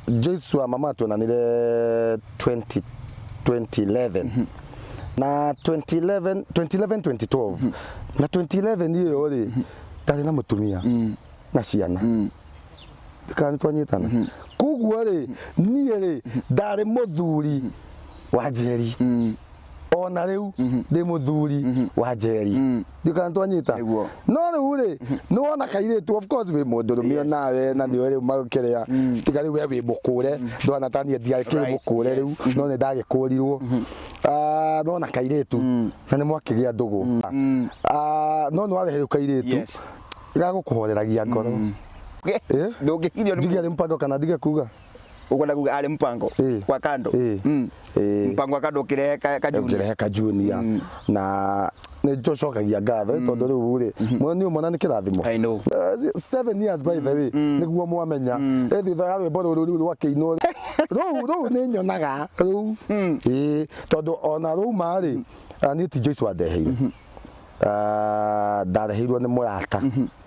Joyce wa Mamaa tuonanire 2011 na 2011 2012 na 2011 hiyo ri tari na mutumia na ciana kana twanyitana kuguo ri nie ri ndari muthuri wa njeri ona riu ndi muthuri wa njeri ndikana twanyita no riu ri no ona kairitu of course we mundurumio nawe na ndio riu magekerea tiga riu we mukure ndona tani ndia kiri mukure riu no ne ndage kurirwo no na kairitu na ni mwakigia ndugu no no arehe kairitu gagukuhoreragia ngoro ndungikirio ndige mpango kana ndige kuga ukwenda kuga ale mpango kwa kando mpango wa kando kirehe ka junior na ne jocokagia ngatho tondu riu ri mwani umona ni kirathimo I know 7 years by the way niguo mwamenya thitha ya rwimbo ruru rwa kiino ru ni nyonaga ru tondu ona ru mari ni ti Joyce wa ndeheire ndareheirwo ni murata